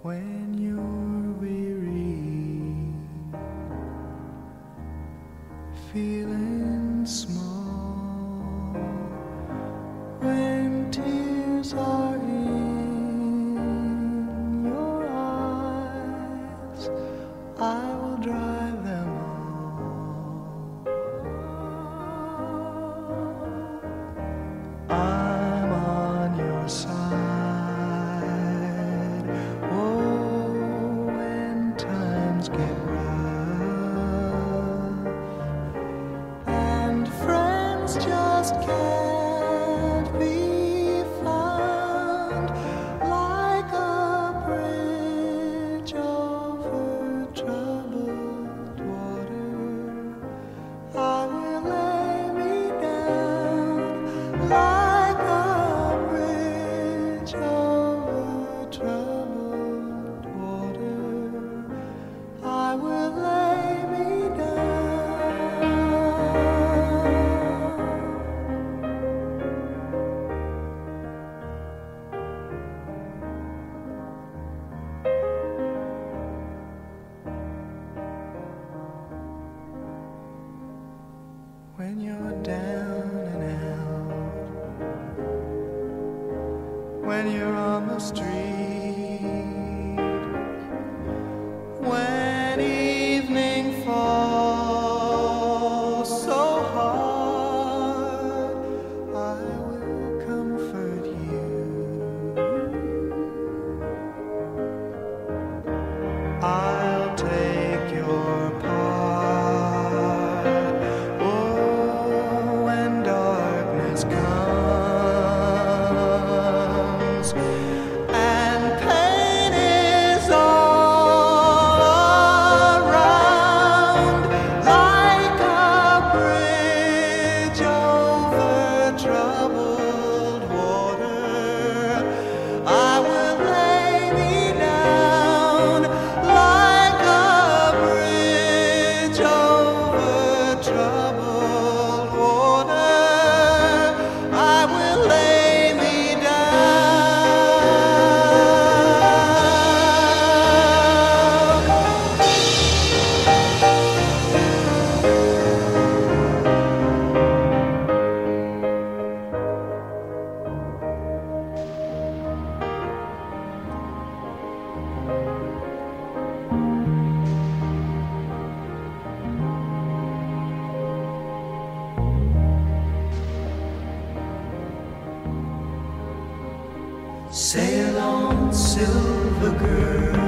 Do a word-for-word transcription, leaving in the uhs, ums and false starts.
when you're weary, feeling small, when tears are in your eyes, I will dry them all. I'm on your side. Get rough and friends just can't be found, like a bridge over troubled water. I will lay me down like a bridge over troubled water. I will lay me down. When you're down and out, when you're on the street, when evening falls so hard, I will comfort you. I'll take your part. Oh, when darkness comes and pain is all around, like a bridge over troubled water, I will lay me down like a bridge over troubled water. I will lay me sail on, silver girl.